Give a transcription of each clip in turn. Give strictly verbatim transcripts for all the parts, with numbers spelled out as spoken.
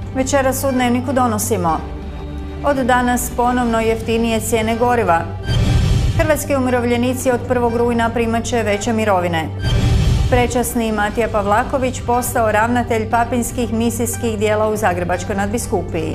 Večeras u Dnevniku donosimo: od danas ponovno jeftinije cijene goriva. Hrvatski umirovljenici od prvog rujna primat će veće mirovine. Prečasni Matija Pavlaković postao ravnatelj papinskih misijskih dijela u Zagrebačkoj nadbiskupiji.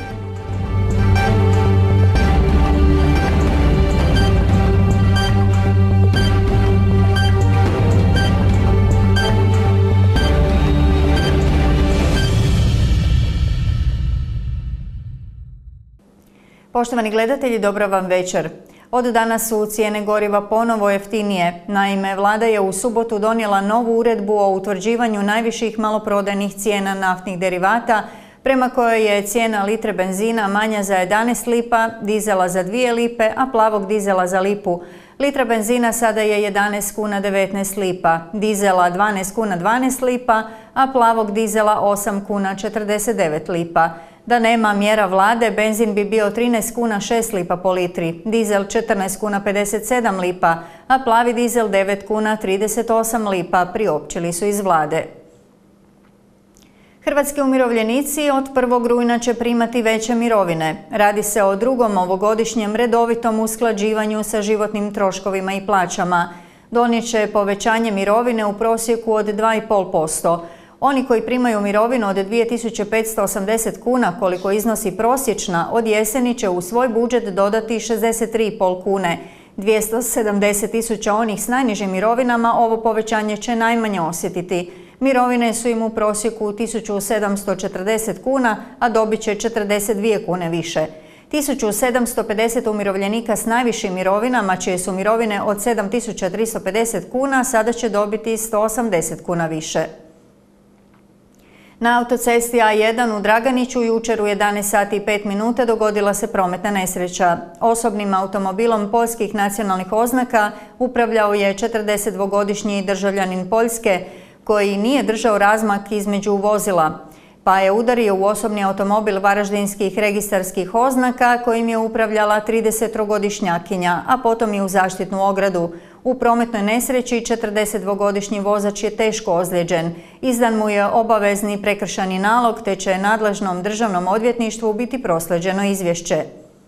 Poštovani gledatelji, dobro vam večer. Od danas su cijene goriva ponovo jeftinije. Naime, vlada je u subotu donijela novu uredbu o utvrđivanju najviših maloprodajnih cijena naftnih derivata, prema kojoj je cijena litre benzina manja za jedanaest lipa, dizela za dvije lipe, a plavog dizela za lipu. Litra benzina sada je jedanaest kuna devetnaest lipa, dizela dvanaest kuna dvanaest lipa, a plavog dizela osam kuna četrdeset devet lipa. Da nema mjera vlade, benzin bi bio trinaest kuna šest lipa po litri, dizel četrnaest kuna pedeset sedam lipa, a plavi dizel devet kuna trideset osam lipa, priopćili su iz vlade. Hrvatski umirovljenici od prvog rujna će primati veće mirovine. Radi se o drugom ovogodišnjem redovitom usklađivanju sa životnim troškovima i plaćama. Donijet će povećanje mirovine u prosjeku od dva zarez pet posto. Oni koji primaju mirovinu od dvije tisuće petsto osamdeset kuna, koliko iznosi prosječna, od jeseni će u svoj budžet dodati šezdeset tri zarez pet kune. dvjesto sedamdeset tisuća onih s najnižim mirovinama ovo povećanje će najmanje osjetiti. Mirovine su im u prosjeku tisuću sedamsto četrdeset kuna, a dobit će četrdeset dvije kune više. tisuću sedamsto pedeset umirovljenika s najvišim mirovinama, čije su mirovine od sedam tisuća tristo pedeset kuna, sada će dobiti sto osamdeset kuna više. Na autocesti A jedan u Draganiću jučer u jedanaest sati i pet minuta dogodila se prometna nesreća. Osobnim automobilom poljskih nacionalnih oznaka upravljao je četrdesetdvogodišnji državljanin Poljske koji nije držao razmak između vozila, pa je udario u osobni automobil varaždinskih registarskih oznaka kojim je upravljala tridesettrogodišnjakinja, a potom i u zaštitnu ogradu. U prometnoj nesreći četrdesetdvogodišnji vozač je teško ozlijeđen. Izdan mu je obavezni prekršajni nalog, te će nadležnom državnom odvjetništvu biti proslijeđeno izvješće.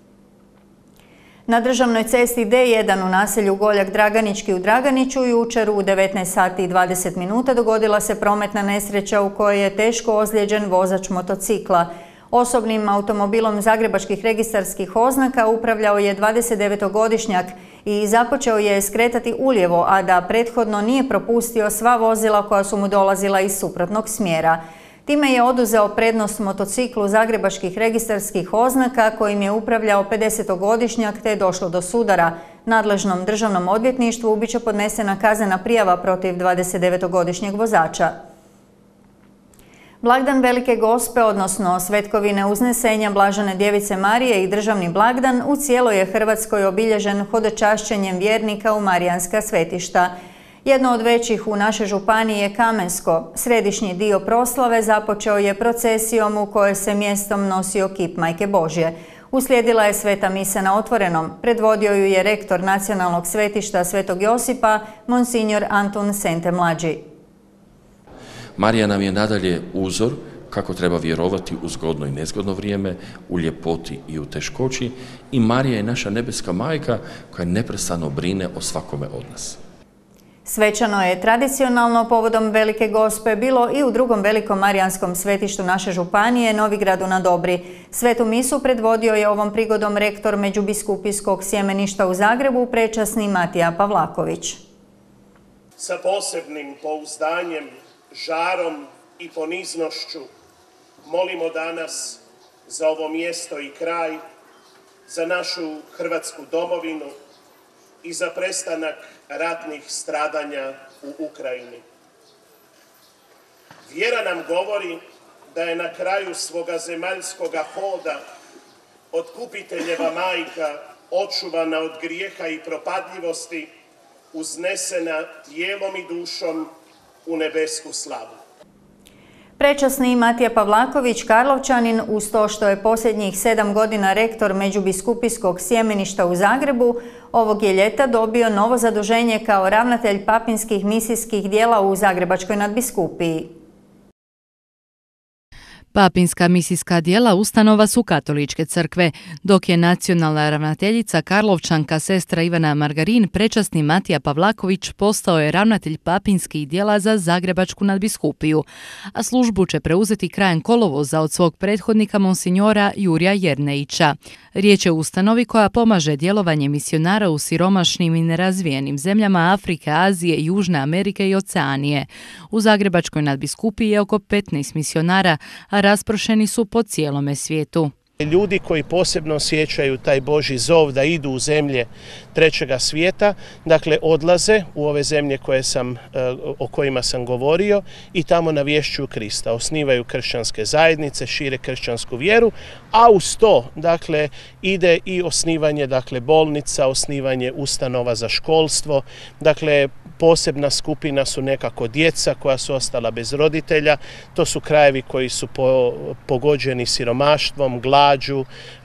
Na državnoj cesti D jedan u naselju Goljak Draganički u Draganiću jučer u devetnaest sati i dvadeset minuta dogodila se prometna nesreća u kojoj je teško ozlijeđen vozač motocikla. Osobnim automobilom zagrebačkih registarskih oznaka upravljao je dvadesetdevetogodišnjak i započeo je skretati ulijevo, a da prethodno nije propustio sva vozila koja su mu dolazila iz suprotnog smjera. Time je oduzeo prednost motociklu zagrebačkih registarskih oznaka kojim je upravljao pedesetogodišnjak, te je došlo do sudara. Nadležnom državnom odvjetništvu bit će podnesena kaznena prijava protiv dvadesetdevetogodišnjeg vozača. Blagdan Velike Gospe, odnosno Svetkovine uznesenja Blažene Djevice Marije i državni blagdan u cijeloj je Hrvatskoj obilježen hodočašćenjem vjernika u marijanska svetišta. Jedno od većih u našoj županiji je Kamensko. Središnji dio proslave započeo je procesijom u kojoj se mjestom nosio kip Majke Božje. Uslijedila je sveta misa na otvorenom. Predvodio ju je rektor nacionalnog svetišta Svetog Josipa, monsignor Antun Sente Mlađi. Marija nam je nadalje uzor kako treba vjerovati u zgodno i nezgodno vrijeme, u ljepoti i u teškoći, i Marija je naša nebeska majka koja neprestano brine o svakome od nas. Svečano je tradicionalno povodom Velike Gospe bilo i u drugom velikom marijanskom svetištu naše županije, Novigradu na Dobri. Svetu misu predvodio je ovom prigodom rektor Međubiskupijskog sjemeništa u Zagrebu, prečasni Matija Pavlaković. Sa posebnim pouzdanjem, žarom i poniznošću molimo danas za ovo mjesto i kraj, za našu Hrvatsku domovinu i za prestanak ratnih stradanja u Ukrajini. Vjera nam govori da je na kraju svoga zemaljskoga hoda otkupiteljeva majka, očuvana od grijeha i propadljivosti, uznesena tijelom i dušom u nebesku slavu. Prečasni Matija Pavlaković, Karlovčanin, uz to što je posljednjih sedam godina rektor Međubiskupijskog sjemeništa u Zagrebu, ovog je ljeta dobio novo zaduženje kao ravnatelj papinskih misijskih dijela u Zagrebačkoj nadbiskupiji. Papinska misijska djela ustanova su katoličke crkve, dok je nacionalna ravnateljica Karlovčanka sestra Ivana Margarin, prečasni Matija Pavlaković postao je ravnatelj papinskih djela za Zagrebačku nadbiskupiju, a službu će preuzeti krajem kolovoza od svog prethodnika monsinjora Jurija Jernejića. Riječ je o ustanovi koja pomaže djelovanje misionara u siromašnim i nerazvijenim zemljama Afrike, Azije, Južne Amerike i Oceanije. U Zagrebačkoj nadbiskupiji je oko petnaest misionara, a rasprošeni su po cijelome svijetu. Ljudi koji posebno osjećaju taj Božji zov da idu u zemlje trećega svijeta, dakle odlaze u ove zemlje koje sam, o kojima sam govorio i tamo navješćuju Krista, osnivaju kršćanske zajednice, šire kršćansku vjeru, a uz to dakle ide i osnivanje dakle bolnica, osnivanje ustanova za školstvo, dakle posebna skupina su nekako djeca koja su ostala bez roditelja, to su krajevi koji su po, pogođeni siromaštvom, glađu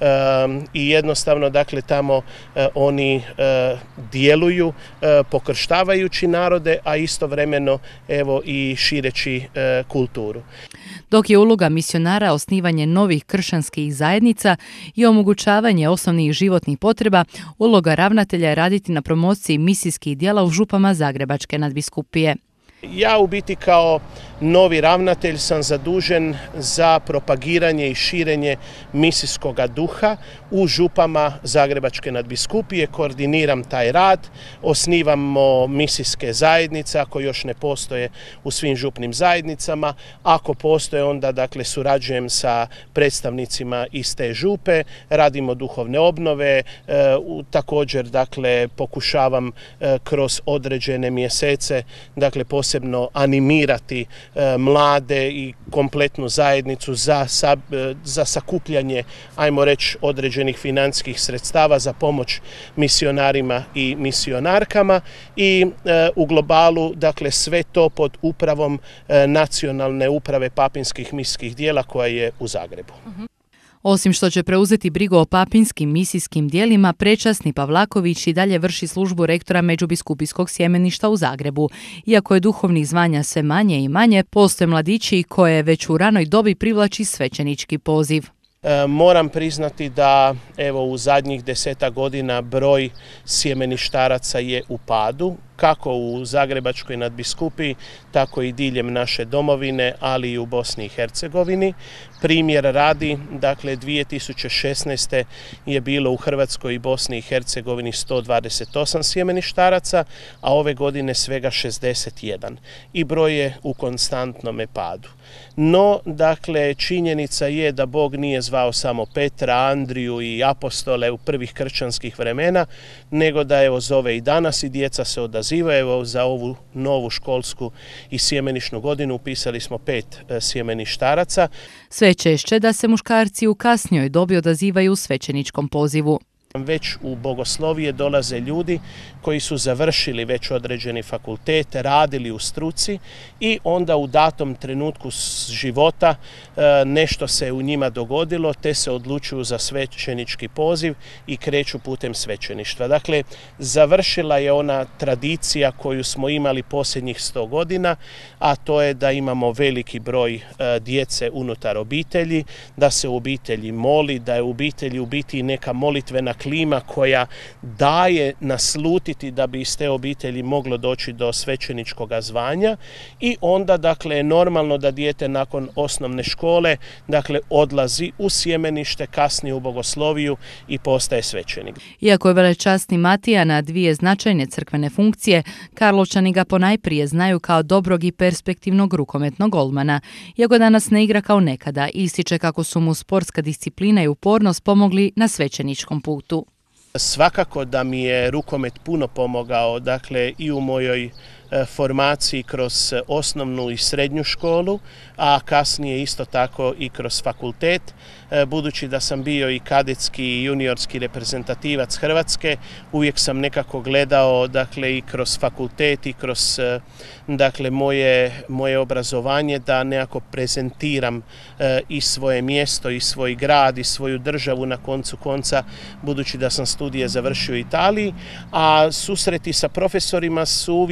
um, i jednostavno dakle tamo uh, oni uh, djeluju uh, pokrštavajući narode, a istovremeno evo i šireći uh, kulturu. Dok je uloga misionara osnivanje novih kršćanskih zajednica i omogućavanje osnovnih životnih potreba, uloga ravnatelja je raditi na promociji misijskih djela u župama Zagrebačke nadbiskupije. Ja u biti kao novi ravnatelj sam zadužen za propagiranje i širenje misijskog duha u župama Zagrebačke nadbiskupije, koordiniram taj rad, osnivamo misijske zajednice ako još ne postoje u svim župnim zajednicama, ako postoje onda dakle surađujem sa predstavnicima iz te župe, radimo duhovne obnove, e, u, također dakle pokušavam e, kroz određene mjesece dakle posebno posebno animirati e, mlade i kompletnu zajednicu za, sa, e, za sakupljanje, ajmo reći, određenih financijskih sredstava za pomoć misionarima i misionarkama i e, u globalu, dakle, sve to pod upravom e, Nacionalne uprave papinskih misijskih djela koja je u Zagrebu. Uh-huh. Osim što će preuzeti brigu o papinskim misijskim djelima, prečasni Pavlaković i dalje vrši službu rektora Međubiskupijskog sjemeništa u Zagrebu. Iako je duhovnih zvanja sve manje i manje, postoje mladići koje već u ranoj dobi privlači svećenički poziv. E, moram priznati da evo u zadnjih deseta godina broj sjemeništaraca je u padu, kako u Zagrebačkoj nadbiskupiji, tako i diljem naše domovine, ali i u Bosni i Hercegovini. Primjer radi, dakle dvije tisuće šesnaeste. je bilo u Hrvatskoj i Bosni i Hercegovini sto dvadeset osam sjemeništaraca, a ove godine svega šezdeset jedan. I broj je u konstantnome padu. No, dakle, činjenica je da Bog nije zvao samo Petra, Andriju i apostole u prvih kršćanskih vremena, nego da evo zove i danas i djeca se odazivaju. Evo za ovu novu školsku i sjemenišnu godinu upisali smo pet e, sjemeništaraca. Sve češće da se muškarci u kasnijoj dobi odazivaju svećeničkom pozivu. Već u bogoslovije dolaze ljudi koji su završili već određeni fakultet, radili u struci i onda u datom trenutku života nešto se u njima dogodilo, te se odlučuju za svećenički poziv i kreću putem svećeništva. Dakle, završila je ona tradicija koju smo imali posljednjih sto godina, a to je da imamo veliki broj djece unutar obitelji, da se u obitelji moli, da je u obitelji u biti neka molitvena klima koja daje naslutiti da bi iz te obitelji moglo doći do svećeničkog zvanja i onda dakle je normalno da dijete nakon osnovne škole dakle odlazi u sjemenište, kasnije u bogosloviju i postaje svećenik. Iako je velečasni Matija na dvije značajne crkvene funkcije, Karlovčani ga ponajprije znaju kao dobrog i perspektivnog rukometnog golmana. Iako danas ne igra kao nekada, ističe kako su mu sportska disciplina i upornost pomogli na svećeničkom putu. Svakako da mi je rukomet puno pomogao, dakle i u mojoj formaciji kroz osnovnu i srednju školu, a kasnije isto tako i kroz fakultet. Budući da sam bio i kadetski i juniorski reprezentativac Hrvatske, uvijek sam nekako gledao dakle i kroz fakultet i kroz dakle moje, moje obrazovanje da nekako prezentiram i svoje mjesto i svoj grad i svoju državu na koncu konca, budući da sam studije završio u Italiji, a susreti sa profesorima su uvijek nekako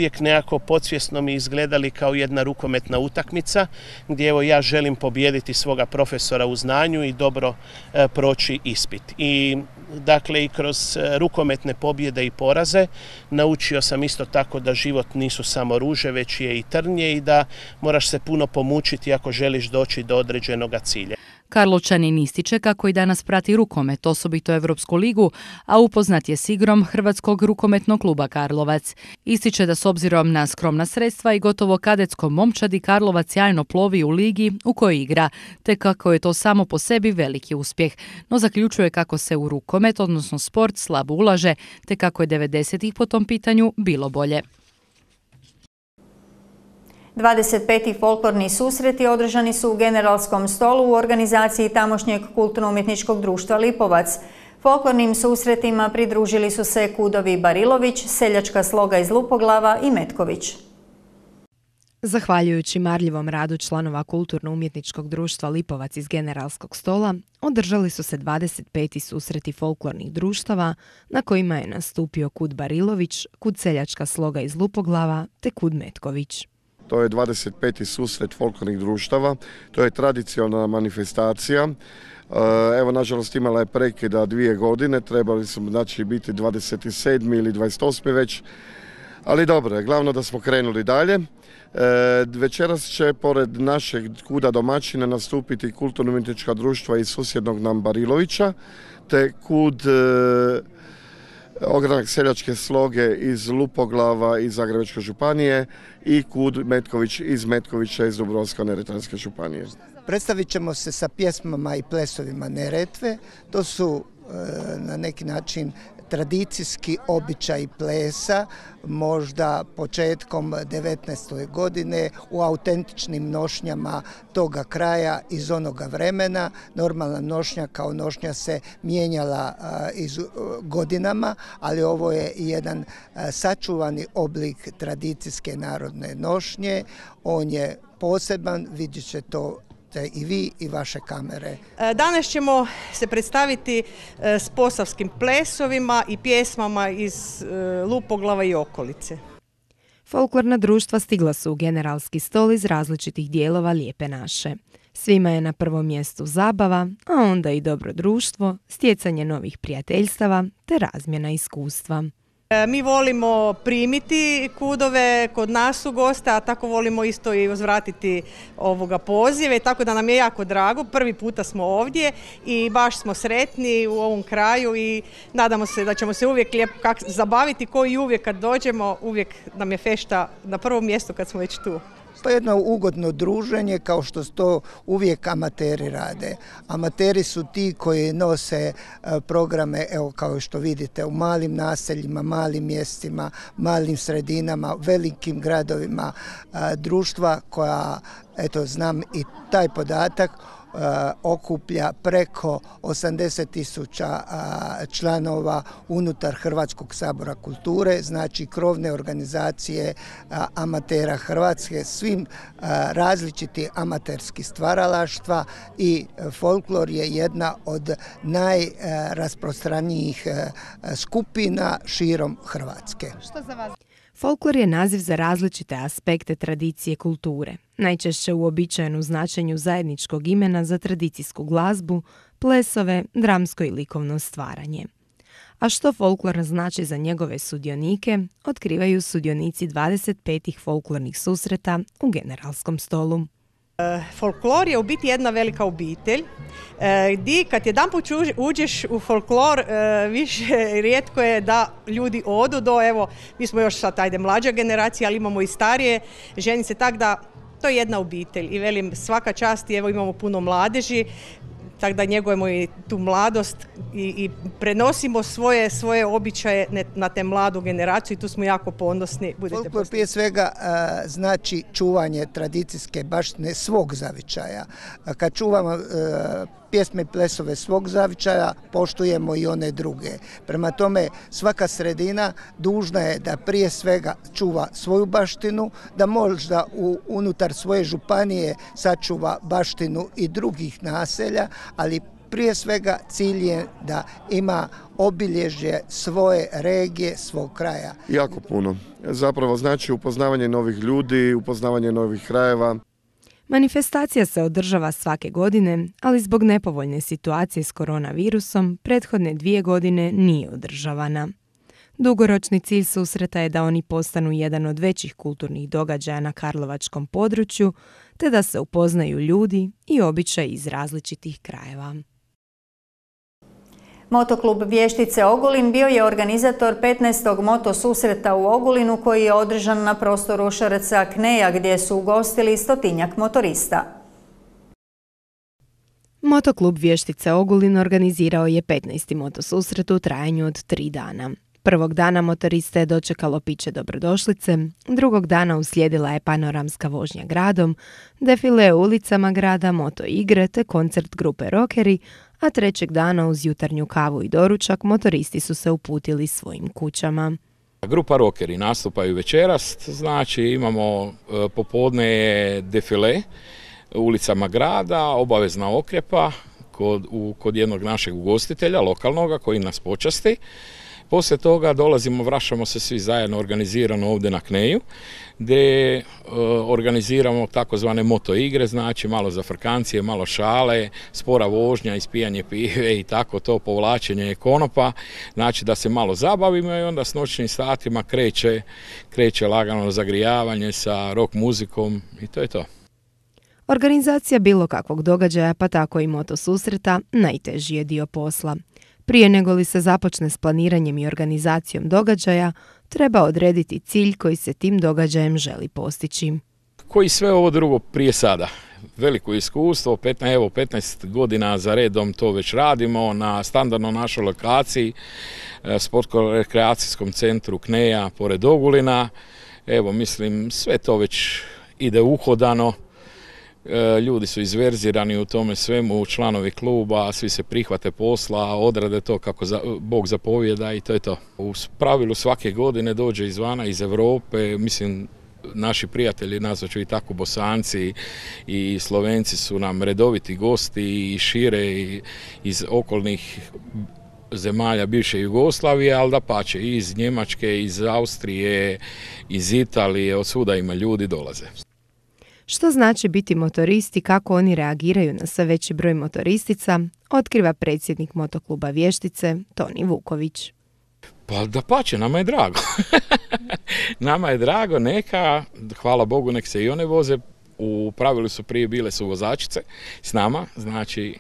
nekako podsvjesno mi izgledali kao jedna rukometna utakmica gdje evo ja želim pobijediti svoga profesora u znanju i dobro e, proći ispit. I dakle i kroz rukometne pobjede i poraze naučio sam isto tako da život nisu samo ruže, već je i trnje i da moraš se puno pomučiti ako želiš doći do određenog cilja. Karlovčanin ističe kako i danas prati rukomet, osobito Europsku ligu, a upoznat je s igrom Hrvatskog rukometnog kluba Karlovac. Ističe da s obzirom na skromna sredstva i gotovo kadetskom momčadi Karlovac sjajno plovi u ligi u kojoj igra, te kako je to samo po sebi veliki uspjeh. No zaključuje kako se u rukomet, odnosno sport, slabo ulaže, te kako je devedesetih po tom pitanju bilo bolje. dvadeset peti folklorni susreti održani su u Generalskom stolu u organizaciji tamošnjeg kulturno-umjetničkog društva Lipovac. Folklornim susretima pridružili su se Kudovi Barilović, seljačka sloga iz Lupoglava i Metković. Zahvaljujući marljivom radu članova kulturno-umjetničkog društva Lipovac iz Generalskog stola, održali su se dvadeset peti susreti folklornih društava na kojima je nastupio Kud Barilović, Kud seljačka sloga iz Lupoglava te Kud Metković. To je dvadeset peti susret folklornih društava, to je tradicionalna manifestacija. Evo, nažalost, imala je prekida dvije godine, trebali su znači biti dvadeset sedmi ili dvadeset osmi već, ali dobro je, glavno da smo krenuli dalje. Večeras će pored našeg Kuda domaćina nastupiti kulturno-umjetnička društva iz susjednog nam Barilovića, te Kud Ogranak seljačke sloge iz Lupoglava iz Zagrebačke županije i Kud Metković iz Metkovića iz Dubrovačko-neretvanske županije. Predstavit ćemo se sa pjesmama i plesovima Neretve. To su e, na neki način tradicijski običaj plesa, možda početkom devetnaeste godine u autentičnim nošnjama toga kraja iz onoga vremena. Normalna nošnja kao nošnja se mijenjala a, iz godinama, ali ovo je jedan a, sačuvani oblik tradicijske narodne nošnje. On je poseban, vidjet će to i vi i vaše kamere. Danas ćemo se predstaviti s posavskim plesovima i pjesmama iz Lupoglava i okolice. Folklorna društva stigla su u Generalski stol iz različitih dijelova Lijepe naše. Svima je na prvom mjestu zabava, a onda i dobro društvo, stjecanje novih prijateljstava te razmjena iskustva. Mi volimo primiti kudove kod nas u goste, a tako volimo isto i uzvratiti ovoga pozive, tako da nam je jako drago. Prvi puta smo ovdje i baš smo sretni u ovom kraju i nadamo se da ćemo se uvijek lijepo zabaviti, ko i uvijek kad dođemo, uvijek nam je fešta na prvom mjestu kad smo već tu. To je jedno ugodno druženje kao što to uvijek amateri rade. Amateri su ti koji nose programe, evo kao što vidite, u malim naseljima, malim mjestima, malim sredinama, velikim gradovima, društva koja, eto znam i taj podatak, Uh, okuplja preko osamdeset tisuća uh, članova unutar Hrvatskog sabora kulture, znači krovne organizacije uh, amatera Hrvatske, svim uh, različiti amaterski stvaralaštva i uh, folklor je jedna od najrasprostranijih uh, skupina širom Hrvatske. Što za vas? Folklor je naziv za različite aspekte tradicije kulture, najčešće uobičajenu značenju zajedničkog imena za tradicijsku glazbu, plesove, dramsko i likovno stvaranje. A što folklor znači za njegove sudionike, otkrivaju sudionici dvadeset petih folklornih susreta u Generalskom stolu. Folklor je u biti jedna velika obitelj gdje kad jedanput uđeš u folklor više rijetko je da ljudi odu do, evo mi smo još sad ajde mlađa generacija, ali imamo i starije ženice, tako da to je jedna obitelj i velim svaka čast i evo imamo puno mladeži, tako da njegujemo i tu mladost i, i prenosimo svoje, svoje običaje na te mladu generaciju i tu smo jako ponosni. Folklor prije svega a, znači čuvanje tradicijske baštine svog zavičaja. A kad čuvamo a, pjesme i plesove svog zavičaja, poštujemo i one druge. Prema tome, svaka sredina dužna je da prije svega čuva svoju baštinu, da možda u, unutar svoje županije sačuva baštinu i drugih naselja, ali prije svega cilj je da ima obilježje svoje regije, svog kraja. Jako puno. Zapravo znači upoznavanje novih ljudi, upoznavanje novih krajeva. Manifestacija se održava svake godine, ali zbog nepovoljne situacije s koronavirusom prethodne dvije godine nije održavana. Dugoročni cilj susreta je da oni postanu jedan od većih kulturnih događaja na karlovačkom području, te da se upoznaju ljudi i običaji iz različitih krajeva. Motoklub Vještice Ogulin bio je organizator petnaestog moto susreta u Ogulinu koji je održan na prostoru Šrca Kneja gdje su ugostili stotinjak motorista. Motoklub Vještice Ogulin organizirao je petnaesti motosusret u trajanju od tri dana. Prvog dana motoriste je dočekalo piće dobrodošlice, drugog dana uslijedila je panoramska vožnja gradom, defile ulicama grada, moto igre te koncert grupe Rockeri, a trećeg dana uz jutarnju kavu i doručak motoristi su se uputili svojim kućama. Grupa Rockeri nastupaju večeras, znači imamo popodne defile ulicama grada, obavezna okrepa kod, u, kod jednog našeg ugostitelja, lokalnoga, koji nas počasti. Poslije toga dolazimo, vraćamo se svi zajedno organizirano ovdje na Kneju, gdje e, organiziramo takozvane moto igre, znači malo zafrkancije, malo šale, spora vožnja, ispijanje pive i tako to, povlačenje konopa, znači da se malo zabavimo i onda s noćnim satima kreće, kreće lagano zagrijavanje sa rock muzikom i to je to. Organizacija bilo kakvog događaja, pa tako i moto susreta, najteži je dio posla. Prije nego li se započne s planiranjem i organizacijom događaja, treba odrediti cilj koji se tim događajem želi postići. Koji sve ovo drugo prije sada. Veliko iskustvo, petnaest, evo petnaest godina za redom to već radimo na standardno našoj lokaciji, sportsko-rekreacijskom centru Kneja pored Ogulina. Evo mislim sve to već ide uhodano. Ljudi su izverzirani u tome svemu, članovi kluba, svi se prihvate posla, odrade to kako za, Bog zapovjeda i to je to. U pravilu svake godine dođe izvana, iz Europe, mislim naši prijatelji, nazvat ću i tako Bosanci i Slovenci su nam redoviti gosti i šire i iz okolnih zemalja bivše Jugoslavije, ali dapače i iz Njemačke, iz Austrije, iz Italije, od svuda ima ljudi dolaze. Što znači biti motoristi, kako oni reagiraju na sve veći broj motoristica, otkriva predsjednik motokluba Vještice, Toni Vuković. Pa dapače, nama je drago. Nama je drago, neka, hvala Bogu, nek se i one voze. U pravilu su prije bile su vozačice s nama, znači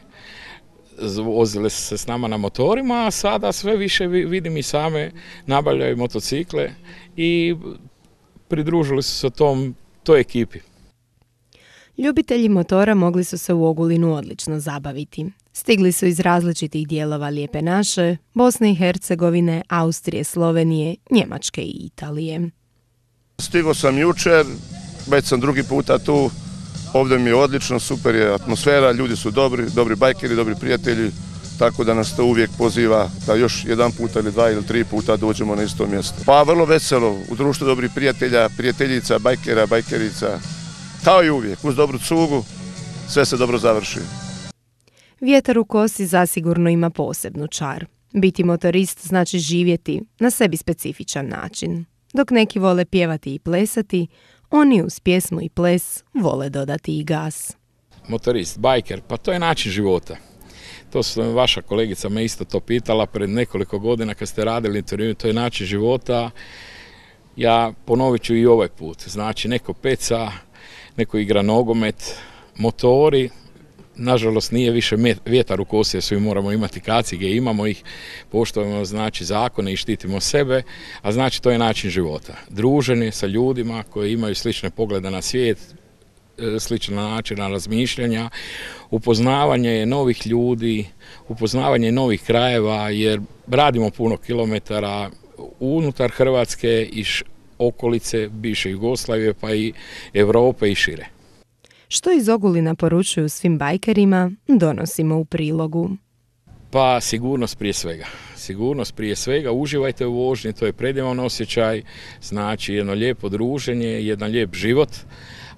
vozile se s nama na motorima, a sada sve više vidim i same nabavljaju motocikle i pridružili su se tom, toj ekipi. Ljubitelji motora mogli su se u Ogulinu odlično zabaviti. Stigli su iz različitih dijelova Lijepe naše, Bosne i Hercegovine, Austrije, Slovenije, Njemačke i Italije. Stigao sam jučer, već sam drugi puta tu, ovdje mi je odlično, super je atmosfera, ljudi su dobri, dobri bajkeri, dobri prijatelji, tako da nas to uvijek poziva da još jedan puta ili dva ili tri puta dođemo na isto mjesto. Pa vrlo veselo, u društvu dobrih prijatelja, prijateljica, bajkera, bajkerica. Kao i uvijek, uz dobru cugu, sve se dobro završi. Vjetar u kosi zasigurno ima posebnu čar. Biti motorist znači živjeti na sebi specifičan način. Dok neki vole pjevati i plesati, oni uz pjesmu i ples vole dodati i gas. Motorist, bajker, pa to je način života. To su vaša kolegica me isto to pitala pred nekoliko godina kad ste radili intervju, to je način života. Ja ponovit ću i ovaj put, znači neko peca, neko igra nogomet, motori, nažalost nije više vjetar u kosi jer svi moramo imati kacige, imamo ih, poštujemo znači zakone i štitimo sebe, a znači to je način života. Druženje sa ljudima koji imaju slične poglede na svijet, slična načina razmišljanja, upoznavanje novih ljudi, upoznavanje novih krajeva jer radimo puno kilometara unutar Hrvatske i okolice bivše Jugoslavije pa i Europe i šire. Što iz Ogulina poručuju svim bajkerima, donosimo u prilogu. Pa sigurnost prije svega. Sigurnost prije svega, uživajte u vožnji, to je predivan osjećaj, znači jedno lijepo druženje, jedan lijep život,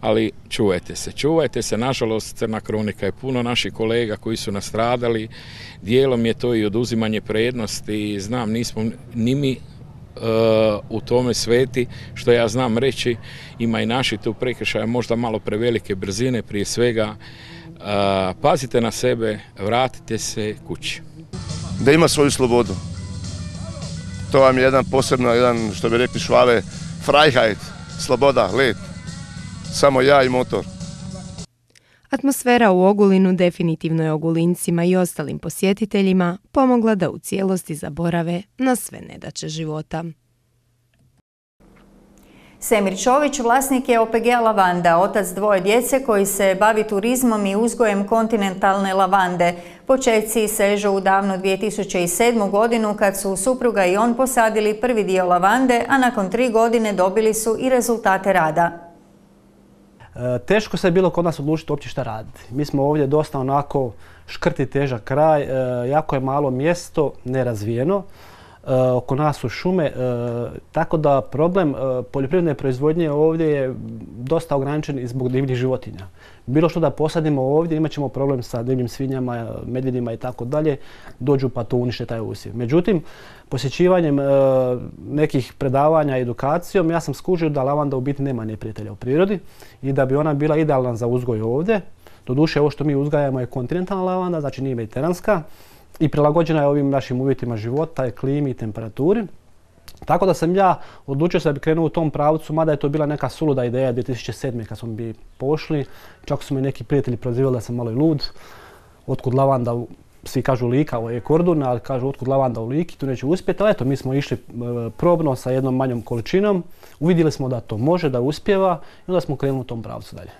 ali čuvajte se, čuvajte se, nažalost Crna kronika je puno naših kolega koji su nastradali, dijelom je to i oduzimanje prednosti, znam, nismo ni mi uh, u tome sveti, što ja znam reći, ima i naši tu prekršaja, možda malo prevelike brzine, prije svega, uh, pazite na sebe, vratite se kući. Da ima svoju slobodu. To vam je jedan posebno, jedan, što bi rekli Švave, Freiheit, sloboda, let. Samo ja i motor. Atmosfera u Ogulinu definitivno je Ogulincima i ostalim posjetiteljima pomogla da u cijelosti zaborave na sve nedaće života. Semir Čović vlasnik je O P G-a Lavanda, otac dvoje djece koji se bavi turizmom i uzgojem kontinentalne lavande. Početci sežu u davnu dvije tisuće sedmu. godinu kad su supruga i on posadili prvi dio lavande, a nakon tri godine dobili su i rezultate rada. Teško se je bilo kod nas odlučiti uopće šta raditi. Mi smo ovdje dosta onako škrti težak kraj, jako je malo mjesto, nerazvijeno. Oko nas su šume, tako da problem poljoprivredne proizvodnje ovdje je dosta ograničen i zbog divljih životinja. Bilo što da posadimo ovdje, imat ćemo problem sa divljim svinjama, medvjedima i tako dalje, dođu pa to unište taj usjev. Međutim, posjećivanjem nekih predavanja i edukacijom, ja sam skužio da lavanda u biti nema neprijatelja u prirodi i da bi ona bila idealna za uzgoj ovdje. Doduše, ovo što mi uzgajamo je kontinentalna lavanda, znači nije mediteranska, i prilagođena je ovim našim uvjetima života, klimi i temperaturi. Tako da sam ja odlučio se da bi krenuo u tom pravcu, mada je to bila neka suluda ideja dvije tisuće sedme. kad smo bi pošli. Čak su me neki prijatelji prozivali da sam malo i lud. Otkud lavanda, svi kažu Lika, ovo je Kordun, ali kažu otkud lavanda u Liki, tu neće uspjeti. Ali eto, mi smo išli probno sa jednom manjom količinom. Uvidjeli smo da to može, da uspijeva i onda smo krenuli u tom pravcu dalje.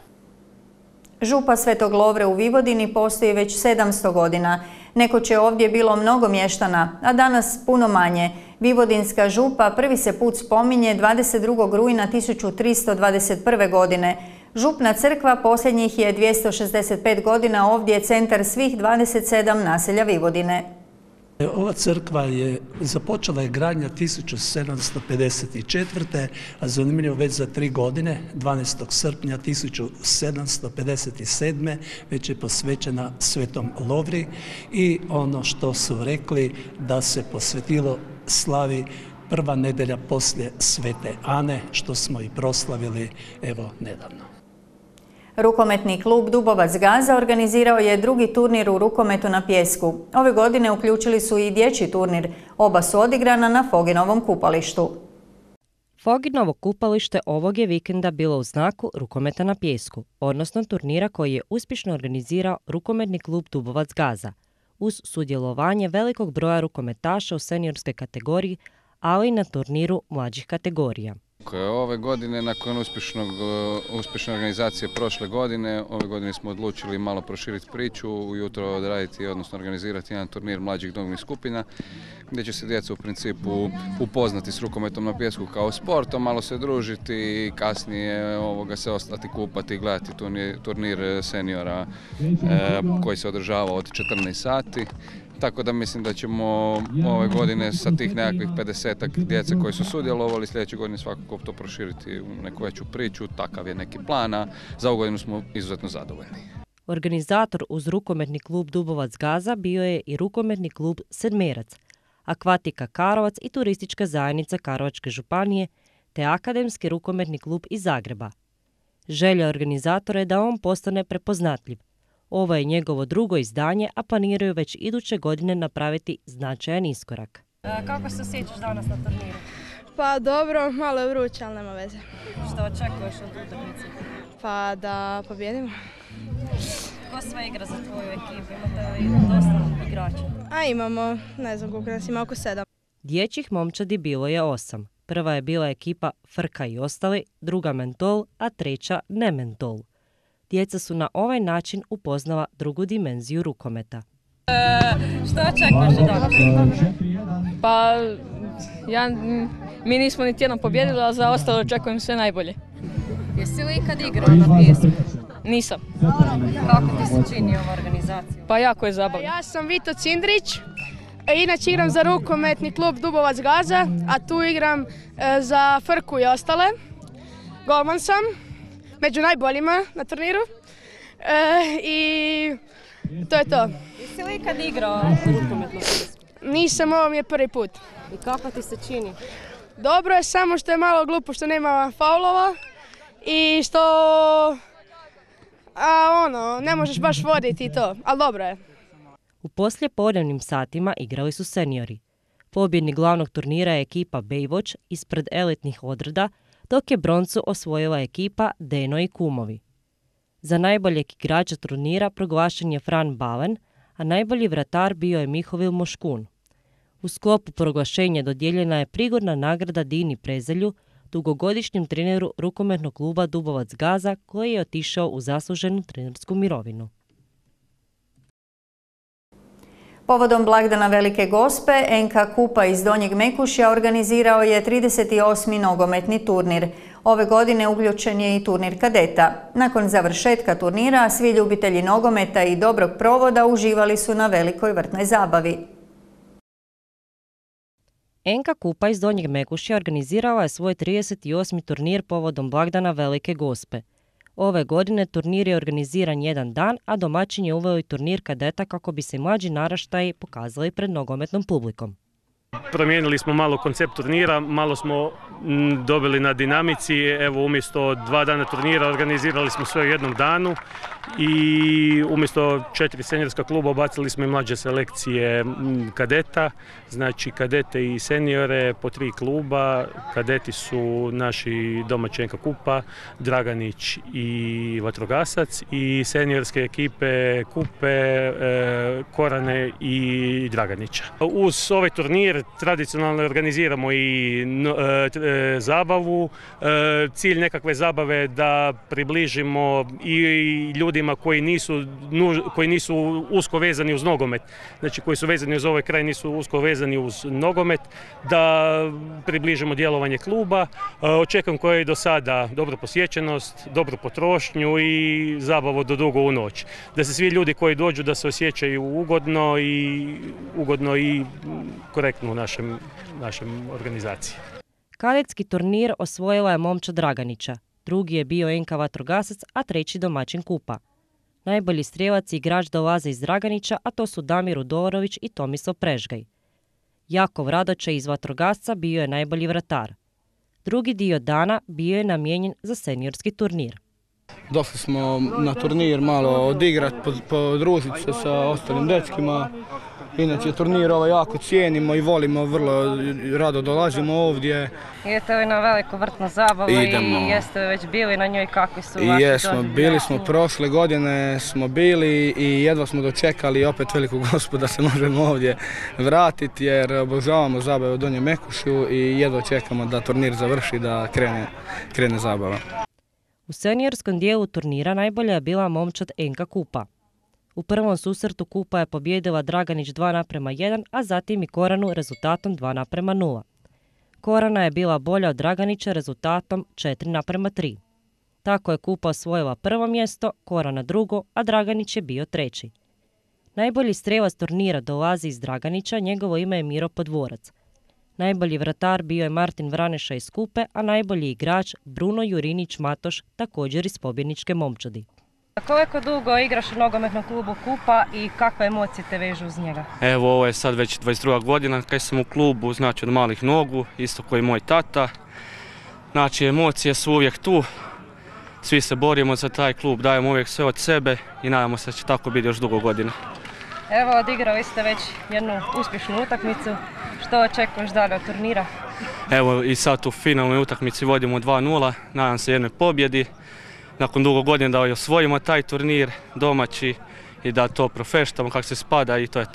Župa Svetog Lovre u Vojvodini postoji već sedamsto godina. Nekoć je ovdje bilo mnogo mještana, a danas puno manje. Vojvodinska župa prvi se put spominje dvadeset drugog rujna tisuću tristo dvadeset prve. godine. Župna crkva posljednjih je dvjesto šezdeset pet godina, ovdje je centar svih dvadeset sedam naselja Vojvodine. Ova crkva je započela je gradnja tisuću sedamsto pedeset četvrte. a zanimljivo već za tri godine, dvanaestog srpnja tisuću sedamsto pedeset sedme. već je posvećena Svetom Lovri i ono što su rekli da se posvetilo slavi prva nedelja poslije Svete Ane, što smo i proslavili evo nedavno. Rukometni klub Dubovac Gaza organizirao je drugi turnir u rukometu na pijesku. Ove godine uključili su i dječji turnir. Oba su odigrana na Foginovom kupalištu. Foginovo kupalište ovog je vikenda bilo u znaku rukometa na pijesku, odnosno turnira koji je uspješno organizirao rukometni klub Dubovac Gaza, uz sudjelovanje velikog broja rukometaša u seniorskoj kategoriji, ali i na turniru mlađih kategorija. Ove godine, nakon uspješnog, uspješne organizacije prošle godine, ove godine smo odlučili malo proširiti priču, ujutro odraditi, odnosno organizirati jedan turnir mlađih nogometnih skupina, gdje će se djeca u principu upoznati s rukometom na pijesku kao sportom, malo se družiti i kasnije ovoga se ostati kupati i gledati turnir, turnir seniora e, koji se održava od četrnaest sati. Tako da mislim da ćemo ove godine sa tih nekakvih pedesetak djece koji su sudjelovali sljedeće godine svakako to proširiti u neku veću priču, takav je neki plan, a za ovu godinu smo izuzetno zadovoljni. Organizator uz rukometni klub Dubovac Gaza bio je i rukometni klub Sedmerac, Akvatika Karlovac i turistička zajednica Karlovačke županije, te akademski rukometni klub iz Zagreba. Želja organizatora je da on postane prepoznatljiv. Ovo je njegovo drugo izdanje, a planiraju već iduće godine napraviti značajan iskorak. E, kako se osjećaš danas na turniru? Pa dobro, malo je vruće, ali nema veze. Što očekuješ od utakmice? Pa da pobjedimo. Ko sve igra za tvoju ekipu? Imate li dosta igrača? A imamo, ne znam koliko nas ima, oko sedam. Dječjih momčadi bilo je osam. Prva je bila ekipa Frka i ostali, druga Mentol, a treća Ne Mentol. Djeca su na ovaj način upoznala drugu dimenziju rukometa. E, što očekuješ od danas? Pa, ja, mi nismo niti jednom pobjedili, a za ostalo očekujem sve najbolje. Jesi li ikad igrao na pijesku? Nisam. Kako ti se čini ova organizacija? Pa jako je zabavno. Ja sam Vito Cindrić, inače igram za rukometni klub Dubovac Gaza, a tu igram za Frku i ostale. Golman sam. među najboljima na turniru. E, I to je to. Jesi li ikad igrao rukometno? Nisam, ovo mi je prvi put. I kako ti se čini? Dobro je, samo što je malo glupo što nema faulova i što a, ono, ne možeš baš voditi i to, ali dobro je. U poslijepodnevnim satima igrali su seniori. Pobjednik glavnog turnira je ekipa Baywatch ispred elitnih odreda, dok je broncu osvojila ekipa Deno i kumovi. Za najboljeg igrača turnira proglašen je Fran Balen, a najbolji vratar bio je Mihovil Moškun. U sklopu proglašenja dodijeljena je prigodna nagrada Dini Prezelju, dugogodišnjem treneru rukometnog kluba Dubovac Gaza, koji je otišao u zasluženu trenersku mirovinu. Povodom blagdana Velike Gospe, en ka Kupa iz Donjeg Mekušja organizirao je trideset osmi nogometni turnir. Ove godine uključen je i turnir kadeta. Nakon završetka turnira, svi ljubitelji nogometa i dobrog provoda uživali su na velikoj vrtnoj zabavi. en ka Kupa iz Donjeg Mekušja organizirala je svoj trideset osmi turnir povodom blagdana Velike Gospe. Ove godine turnir je organiziran jedan dan, a domaćin je uveo i turnir kadeta kako bi se mlađi naraštaji pokazali pred nogometnom publikom. Promijenili smo malo koncept turnira, malo smo dobili na dinamici, evo umjesto dva dana turnira organizirali smo sve u jednom danu i umjesto četiri seniorska kluba ubacili smo i mlađe selekcije kadeta, znači kadete i seniore po tri kluba. Kadeti su naši domaći en ka Kupa, Draganić i Vatrogasac i seniorske ekipe Kupe, Korane i Draganića. Uz ovaj turnir tradicionalno organiziramo i e, zabavu. E, cilj nekakve zabave da približimo i ljudima koji nisu, koji nisu usko vezani uz nogomet, znači koji su vezani uz ovaj kraj, nisu usko vezani uz nogomet, da približimo djelovanje kluba. E, očekujem koja je do sada dobra posjećenost, dobru potrošnju i zabavu do dugo u noć. Da se svi ljudi koji dođu da se osjećaju ugodno i ugodno i korektno u našem, našem organizaciji. Kadetski turnir osvojila je momčad Draganića, drugi je bio en ka Vatrogasac, a treći domaćin Kupa. Najbolji strijelac i igrač dolaze iz Draganića, a to su Damir Udorović i Tomislav Prežgaj. Jakov Radoče iz Vatrogasca bio je najbolji vratar. Drugi dio dana bio je namijenjen za seniorski turnir. Došli smo na turnir malo odigrati, podružiti se sa ostalim dečkima. Inače, turnir ovo jako cijenimo i volimo, vrlo rado dolazimo ovdje. Idete li na veliku vrtnu zabavu Idemo. I jeste li već bili na njoj, kakvi su vaši I jesmo, doživljaji? bili smo prošle godine, smo bili i jedva smo dočekali opet Veliku Gospu da se možemo ovdje vratiti jer obožavamo zabave u Donjem Mekušju i jedva čekamo da turnir završi, da krene, krene zabava. U seniorskom dijelu turnira najbolja je bila momčad en ka Kupa. U prvom susretu Kupa je pobjedila Draganić dva naprema jedan, a zatim i Koranu rezultatom dva naprema nula. Korana je bila bolja od Draganića rezultatom četiri naprema tri. Tako je Kupa osvojila prvo mjesto, Korana drugo, a Draganić je bio treći. Najbolji strijelac turnira dolazi iz Draganića, njegovo ime je Miro Podvorac. Najbolji vratar bio je Martin Vraneša iz Kupe, a najbolji igrač Bruno Jurinić Matoš, također iz pobjedničke momčadi. Koliko dugo igraš u nogometnom klubu Kupa i kakve emocije te vežu uz njega? Evo, ovo je sad već dvadeset druga godina kad sam u klubu, znači od malih nogu, isto koji moj tata. Znači, emocije su uvijek tu, svi se borimo za taj klub, dajemo uvijek sve od sebe i nadamo se da će tako biti još dugo godina. Evo, odigrali ste već jednu uspješnu utakmicu. Što očekuješ dalje od turnira? Evo i sad u finalnoj utakmici vodimo dva nula, nadam se jednoj pobjedi. Nakon dugo godina da osvojimo taj turnir domaći i da to profeštamo kako se spada i to je to.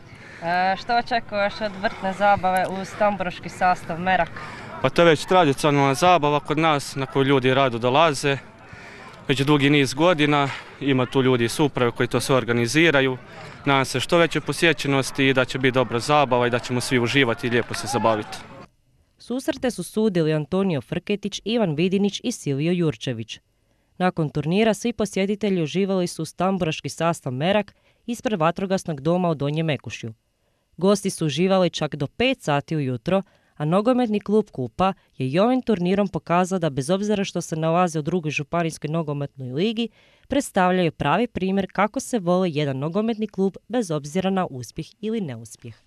E, što očekuješ od vrtne zabave uz tamburaški sastav Merak? Pa to je već tradicionalna zabava kod nas na koju ljudi rado dolaze. Već dugi niz godina, ima tu ljudi iz uprave koji to sve organiziraju. Nadam se što veće posjećenosti i da će biti dobra zabava i da ćemo svi uživati i lijepo se zabaviti. Susrete su sudili Antonio Frketić, Ivan Vidinić i Silvio Jurčević. Nakon turnira svi posjetitelji uživali su uz tamburaški sastav Merak ispred vatrogasnog doma u Donjem Mekušju. Gosti su uživali čak do pet sati ujutro, a nogometni klub Kupa je i ovim turnirom pokazao da bez obzira što se nalaze u drugoj županijskoj nogometnoj ligi, predstavljaju pravi primjer kako se voli jedan nogometni klub bez obzira na uspjeh ili neuspjeh.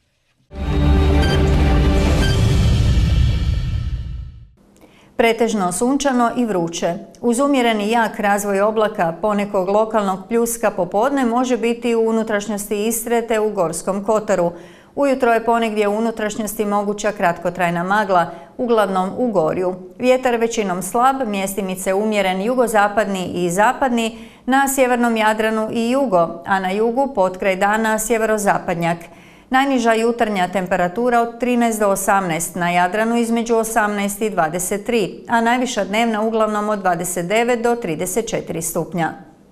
Pretežno sunčano i vruće. Uz umjereni jak razvoj oblaka, ponekog lokalnog pljuska popodne može biti u unutrašnjosti Istre te u Gorskom kotaru. Ujutro je ponegdje u unutrašnjosti moguća kratkotrajna magla, uglavnom u gorju. Vjetar većinom slab, mjestimice umjeren jugozapadni i zapadni, na sjevernom Jadranu i jugo, a na jugu potkraj dana sjeverozapadnjak. Najniža jutarnja temperatura od trinaest do osamnaest, na Jadranu između osamnaest i dvadeset tri, a najviša dnevna uglavnom od dvadeset devet do trideset četiri stupnja.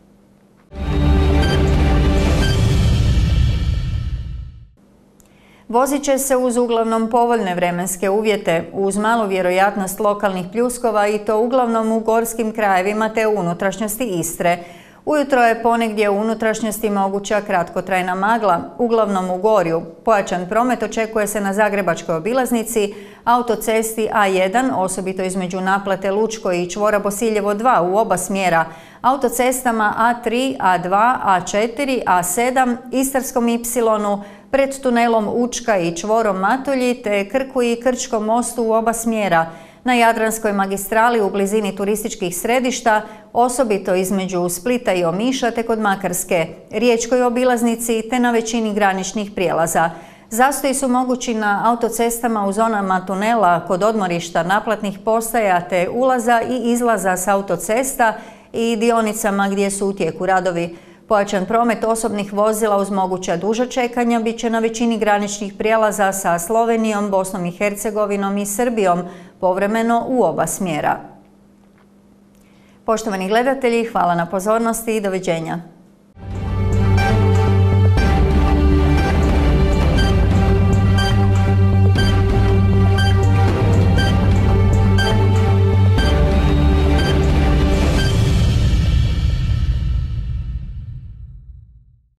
Vozit će se uz uglavnom povoljne vremenske uvjete, uz malu vjerojatnost lokalnih pljuskova i to uglavnom u gorskim krajevima te u unutrašnjosti Istre. Ujutro je ponegdje u unutrašnjosti moguća kratkotrajna magla, uglavnom u gorju. Pojačan promet očekuje se na Zagrebačkoj obilaznici, autocesti A jedan, osobito između naplate Lučko i čvora Bosiljevo dva u oba smjera, autocestama A tri, A dva, A četiri, A sedam, Istarskom ipsilonu, pred tunelom Učka i čvorom Matulji te Krku i Krčkom mostu u oba smjera, na Jadranskoj magistrali u blizini turističkih središta, osobito između Splita i Omiša te kod Makarske, Riječkoj obilaznici te na većini graničnih prijelaza. Zastoji su mogući na autocestama u zonama tunela kod odmorišta naplatnih postaja te ulaza i izlaza s autocesta i dionicama gdje su u tijeku radovi. Pojačan promet osobnih vozila uz moguća duža čekanja bit će na većini graničnih prijelaza sa Slovenijom, Bosnom i Hercegovinom i Srbijom, povremeno u oba smjera. Poštovani gledatelji, hvala na pozornosti i doviđenja.